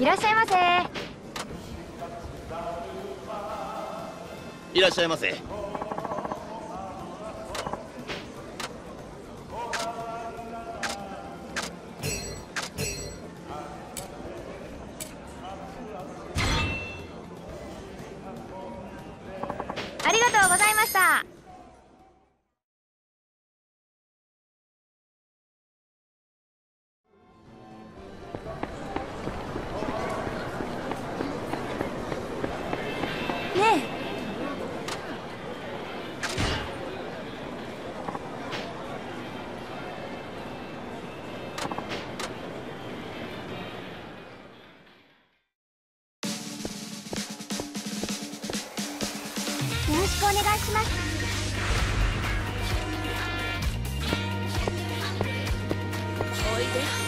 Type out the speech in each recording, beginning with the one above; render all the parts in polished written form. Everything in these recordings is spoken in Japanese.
いらっしゃいませ。 いらっしゃいませ。 ありがとうございました。ねえ。よろしくお願いします。おいで。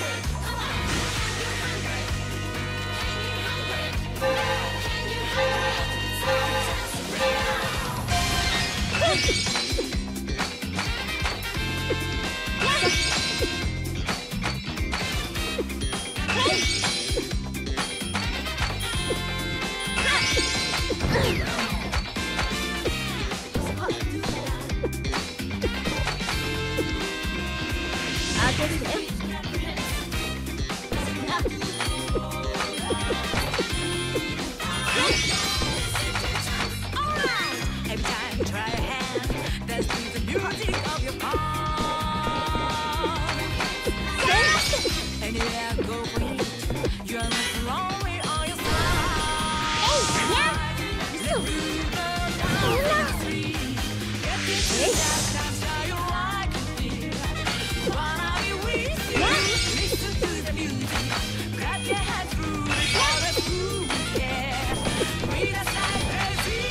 開けるで。 Every time you try a hand, that's the music of your heart. Anywhere I go for it, you are not lonely on your side. Let me go down the street, get into that dance that you like to feel. Wanna be with you, listen to the music, clap your hands through it, all the groove, yeah. We dance like crazy.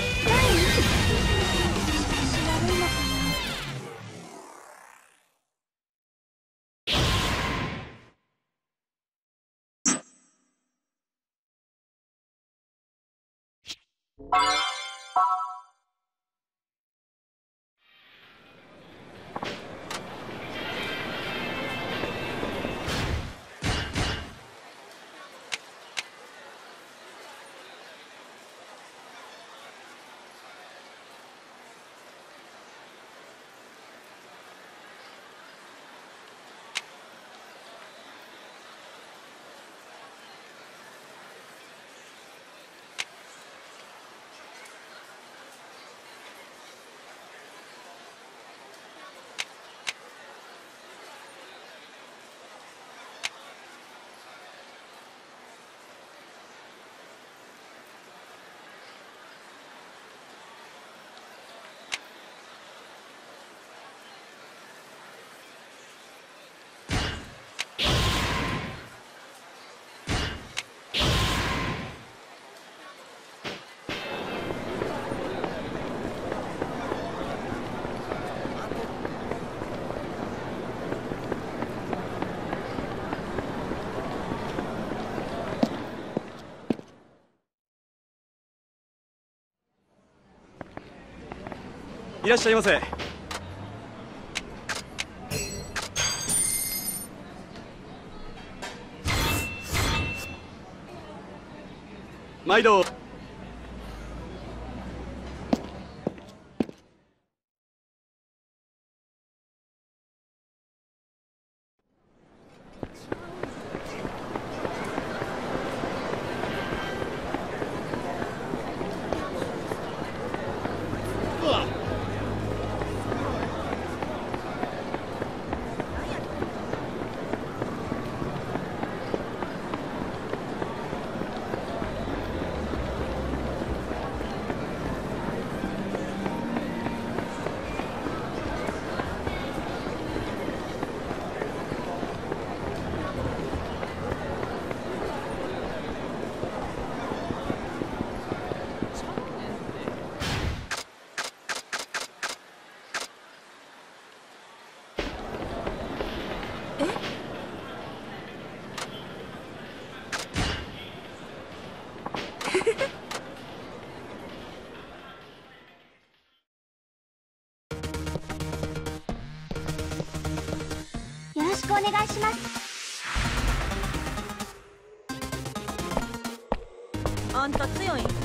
いらっしゃいませ。毎度。 よろしくお願いします。 あんた強いん？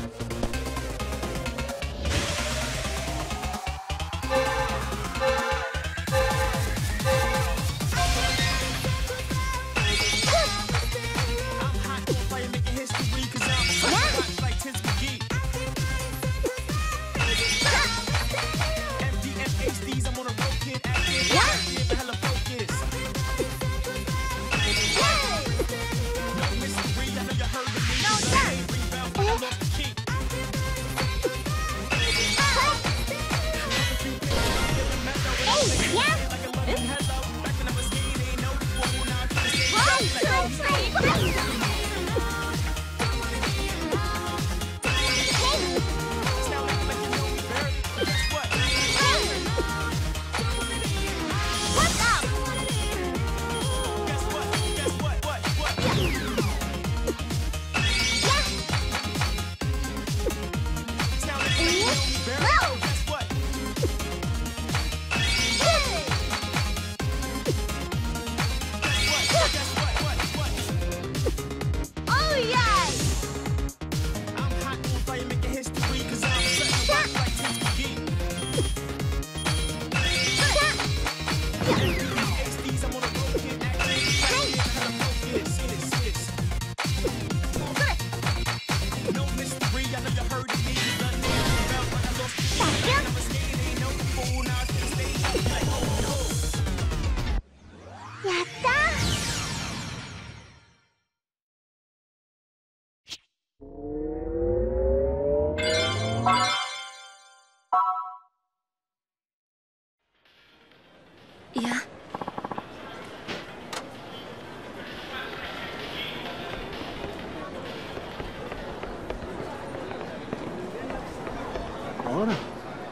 いや、 あら。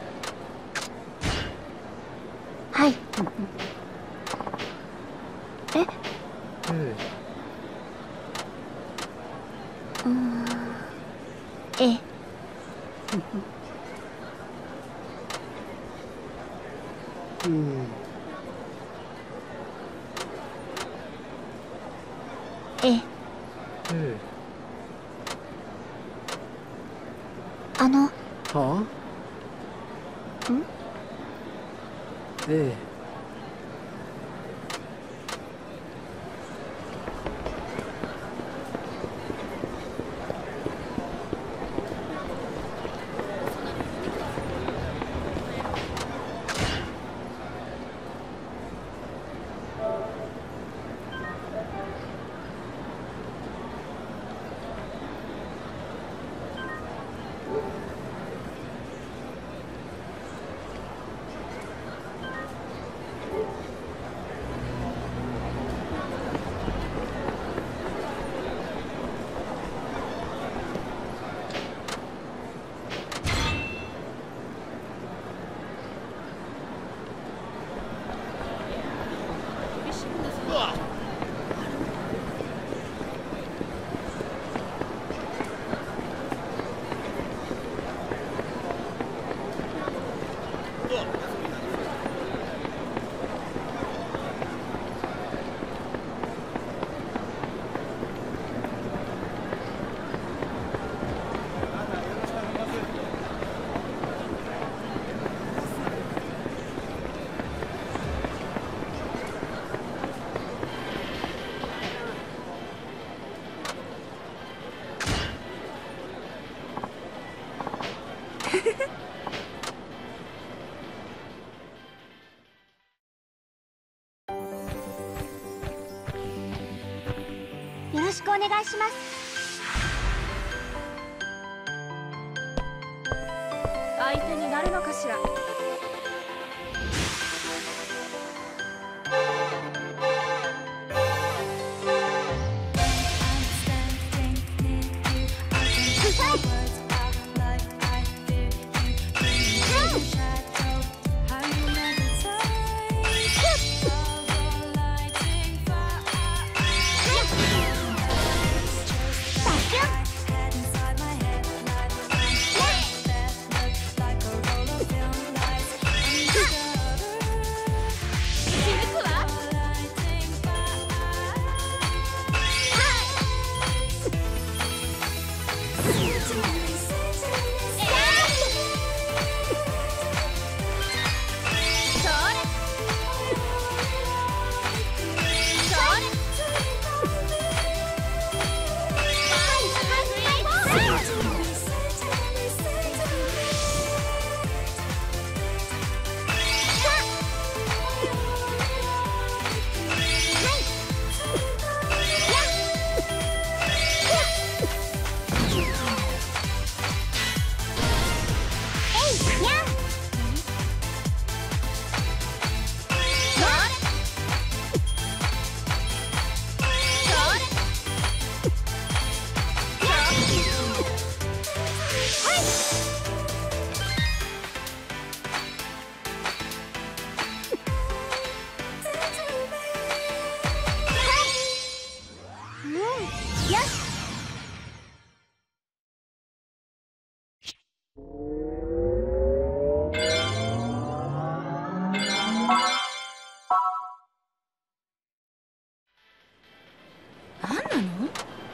はい。え？ええ。ええ。 はあ？ ん？ ええ。 よろしくお願いします。 相手になるのかしら。 Inside my head, like 何なの？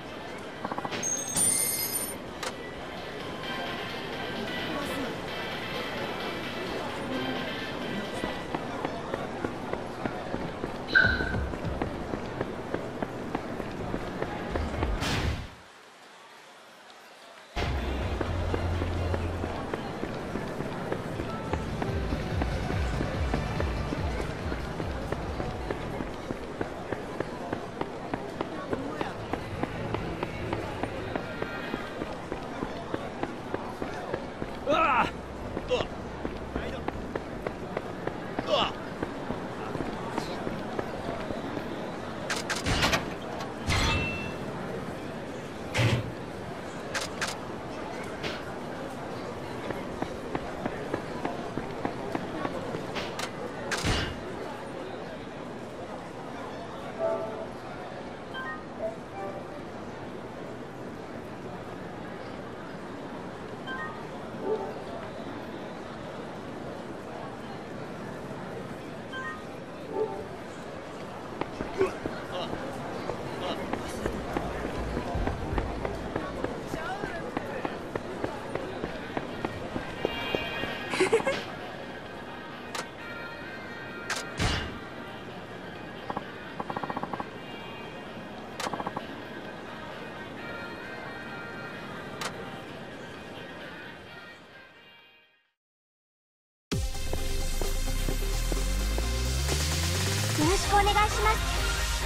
よろしくお願いします。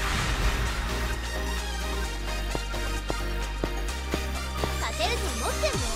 勝てると思ってんの？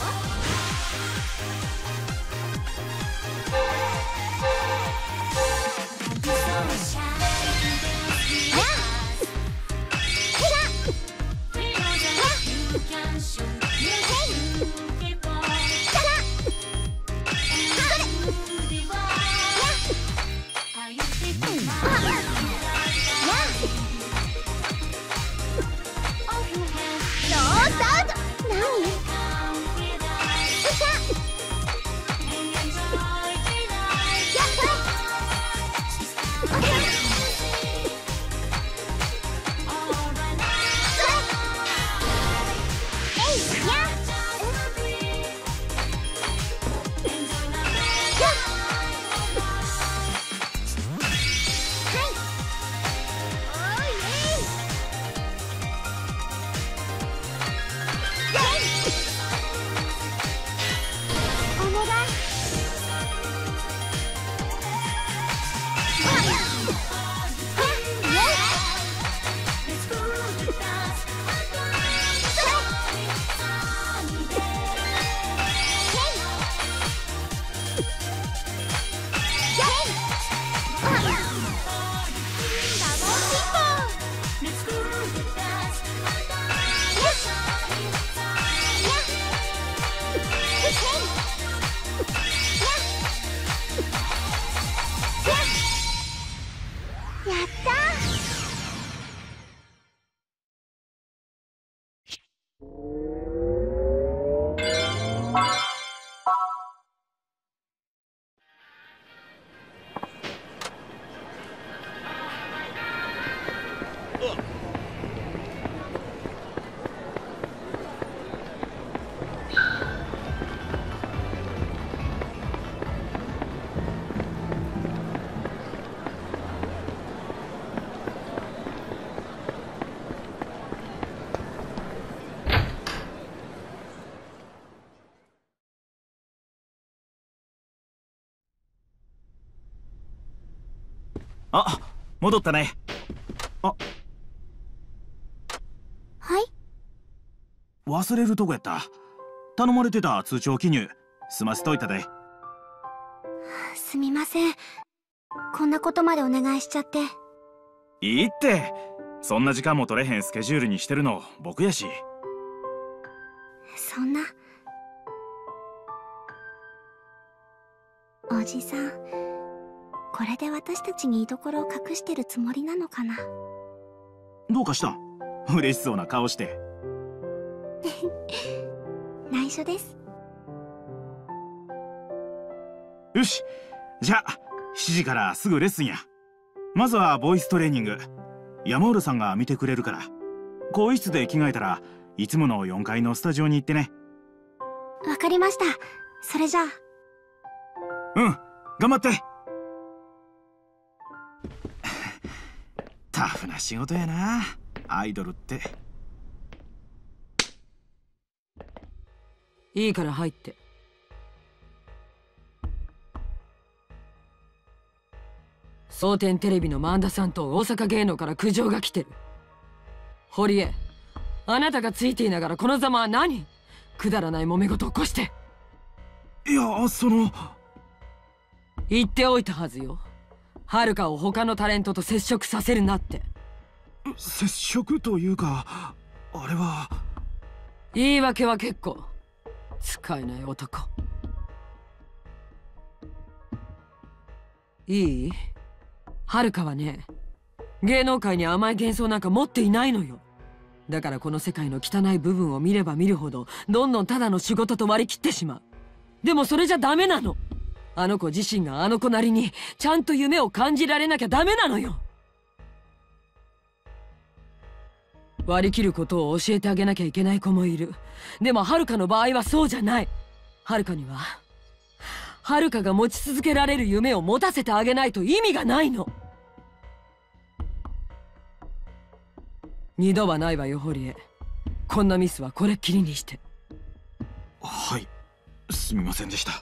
あ、戻ったね。あ、 はい。 忘れるとこやった。頼まれてた通帳記入済ませといたで。 すみません。こんなことまでお願いしちゃって。 いいって。そんな時間も取れへんスケジュールにしてるの僕やし。 そんな。おじさん、これで私たちに居所を隠してるつもりなのかな。 どうかした？嬉しそうな顔して。 内緒です。 よし、じゃあ7時からすぐレッスンや。まずはボイストレーニング。山浦さんが見てくれるから。更衣室で着替えたらいつもの4階のスタジオに行ってね。 わかりました。それじゃあ。 うん、頑張って。タフな仕事やな、アイドルって。 いいから入って。蒼天テレビの萬田さんと大阪芸能から苦情が来てる。堀江、あなたがついていながらこのざまは何？くだらない揉め事起こして。 いや、 言っておいたはずよ。遥を他のタレントと接触させるなって。 接触というか、あれは。 言い訳は結構。使えない男。いい？遥はね、芸能界に甘い幻想なんか持っていないのよ。だからこの世界の汚い部分を見れば見るほどどんどんただの仕事と割り切ってしまう。でもそれじゃダメなの。あの子自身があの子なりにちゃんと夢を感じられなきゃダメなのよ。割り切ることを教えてあげなきゃいけない子もいる。でも遥の場合はそうじゃない。遥には遥が持ち続けられる夢を持たせてあげないと意味がないの。二度はないわよ、堀江。こんなミスはこれっきりにして。 はい、すみませんでした。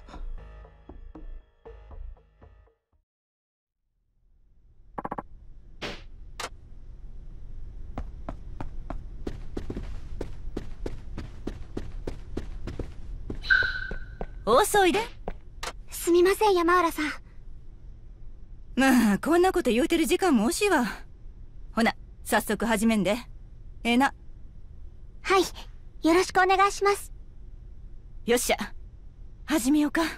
遅いで。 すみません、山浦さん。 まあこんなこと言うてる時間も惜しいわ。ほな早速始めんで。ええな。 はい、よろしくお願いします。 よっしゃ、始めようか。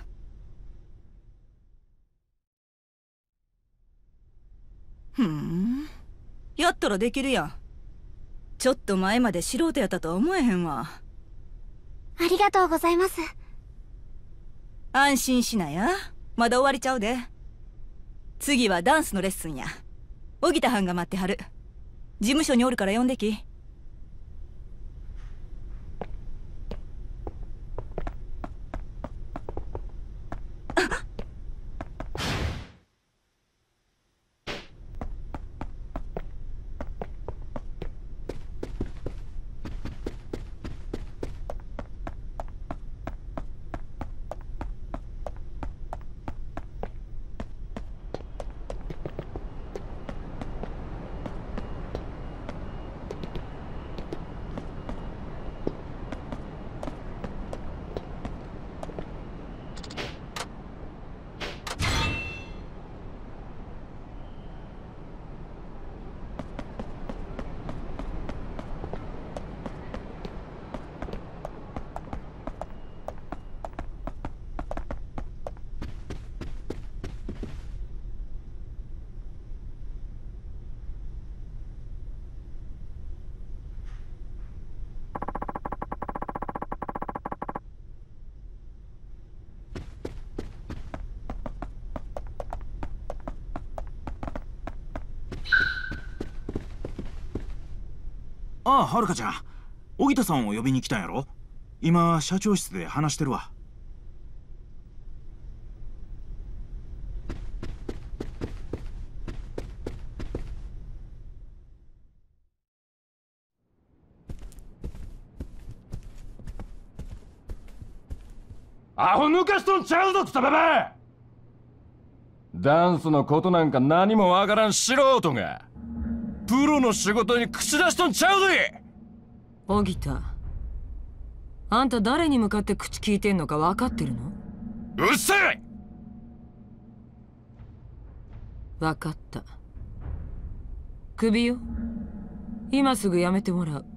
やったらできるやん。ちょっと前まで素人やったとは思えへんわ。 ありがとうございます。 安心しなや、まだ終わりちゃうで。次はダンスのレッスンや。荻田はんが待ってはる。事務所におるから呼んでき。 ああ、はるかちゃん、荻田さんを呼びに来たんやろ。今社長室で話してるわ。 アホ抜かしとんちゃうぞ、くたばば。ダンスのことなんか何もわからん素人がプロの仕事に口出しとんちゃうぜ。 荻田、あんた誰に向かって口聞いてんのか分かってるの？ うっせえ。 分かった。クビよ。今すぐ辞めてもらう。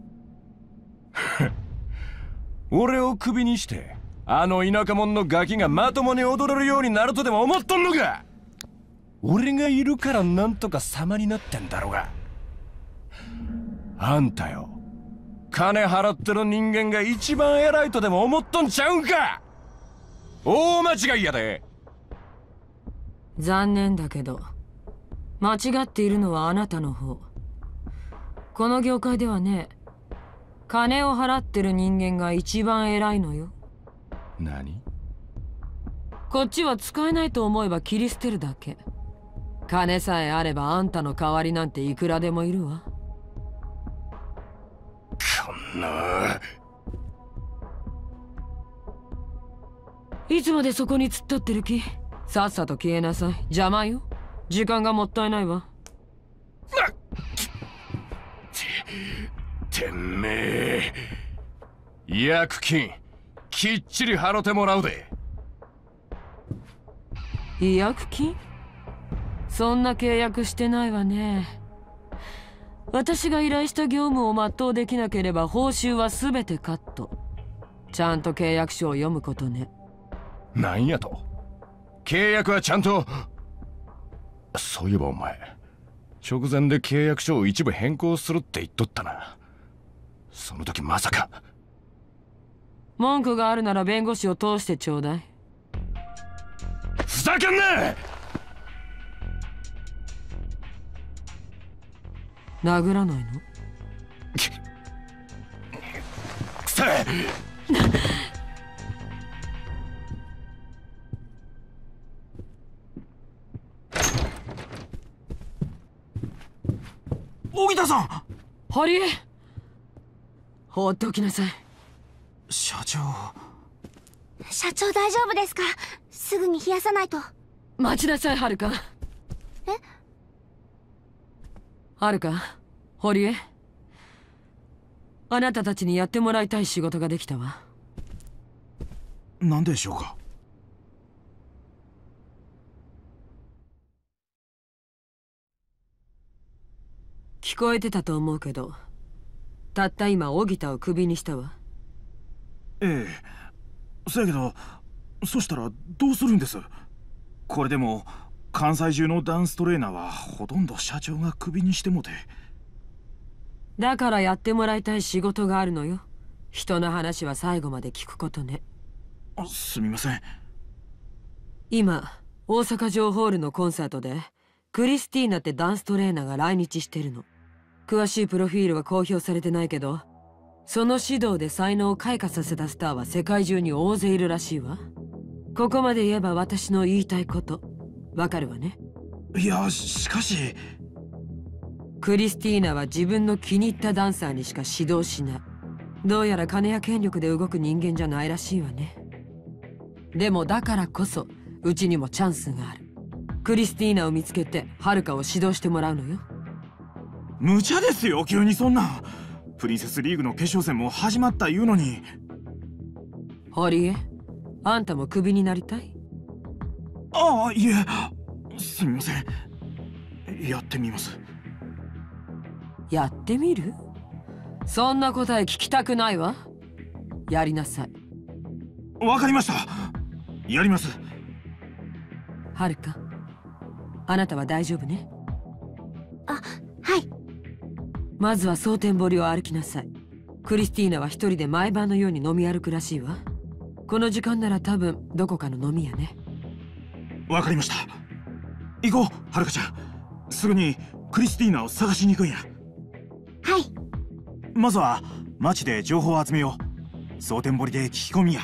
俺をクビにしてあの田舎者のガキがまともに踊れるようになるとでも思っとんのか。俺がいるからなんとか様になってんだろうが。あんたよ、金払ってる人間が一番偉いとでも思っとんちゃうんか。大間違いやで。 残念だけど間違っているのはあなたの方。この業界ではね、金を払ってる人間が一番偉いのよ。 何？ こっちは使えないと思えば切り捨てるだけ。金さえあればあんたの代わりなんていくらでもいるわ。 こんな。 いつまでそこに突っ立ってる気？さっさと消えなさい。邪魔よ。時間がもったいないわ。 てめえ、違約金きっちり払ってもらうで。 違約金？そんな契約してないわね。私が依頼した業務を全うできなければ報酬は全てカット。ちゃんと契約書を読むことね。 なんやと？契約はちゃんと。そういえばお前、直前で契約書を一部変更するって言っとったな。その時まさか。 文句があるなら弁護士を通してちょうだい。 ふざけんな！ 殴らないの？ くせえ！ 荻田さん！ 堀江！放っておきなさい。 社長。 社長大丈夫ですか？すぐに冷やさないと。 待ちなさい、はるか。 え？ はるか、堀江。あなたたちにやってもらいたい仕事ができたわ。 何でしょうか？ 聞こえてたと思うけど、たった今荻田をクビにしたわ。 ええ、そやけど、そしたらどうするんです？これでも関西中のダンストレーナーはほとんど社長がクビにしてもて。 だからやってもらいたい仕事があるのよ。人の話は最後まで聞くことね。 すみません。 今大阪城ホールのコンサートでクリスティーナってダンストレーナーが来日してるの。詳しいプロフィールは公表されてないけど、その指導で才能を開花させたスターは世界中に大勢いるらしいわ。ここまで言えば私の言いたいことわかるわね。 いや、しかしクリスティーナは自分の気に入ったダンサーにしか指導しない。どうやら金や権力で動く人間じゃないらしいわね。でもだからこそうちにもチャンスがある。クリスティーナを見つけてはるかを指導してもらうのよ。 無茶ですよ、急にそんな。プリンセスリーグの決勝戦も始まった言うのに。 堀江、あんたもクビになりたい？ ああ、いえ、すみません。やってみます。 やってみる？そんな答え聞きたくないわ。やりなさい。 わかりました。やります。 はるか、あなたは大丈夫ね？ あ、はい。 まずは蒼天堀を歩きなさい。クリスティーナは一人で毎晩のように飲み歩くらしいわ。この時間なら多分どこかの飲み屋ね。 わかりました。行こう、はるかちゃん。すぐにクリスティーナを探しに行くんや。 はい。 まずは街で情報を集めよう。蒼天堀で聞き込みや。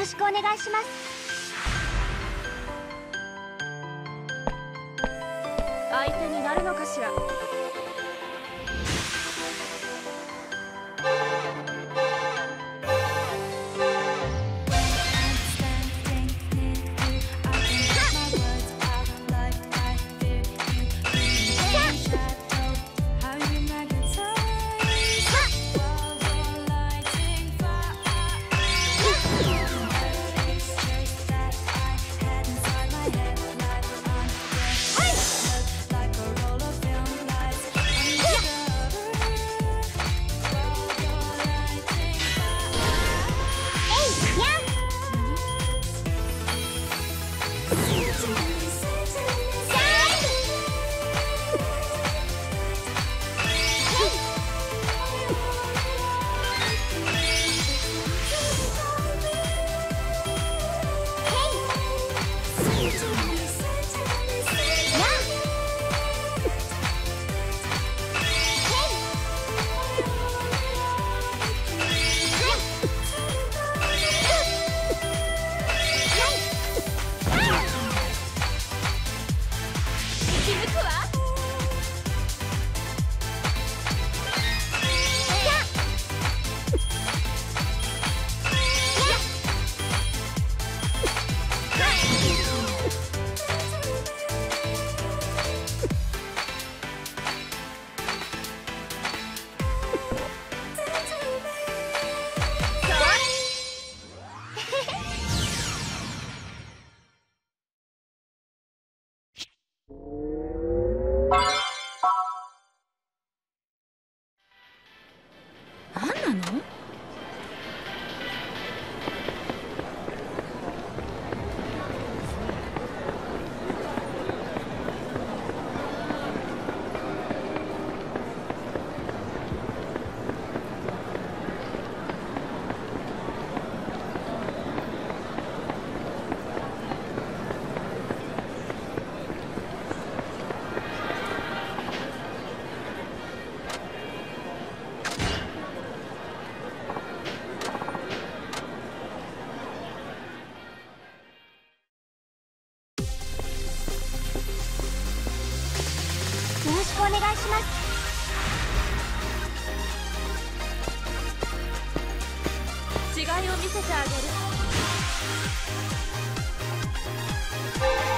ろしくお願いします。 相手になるのかしら。 何なの？ よろしくお願いします。 違いを見せてあげる。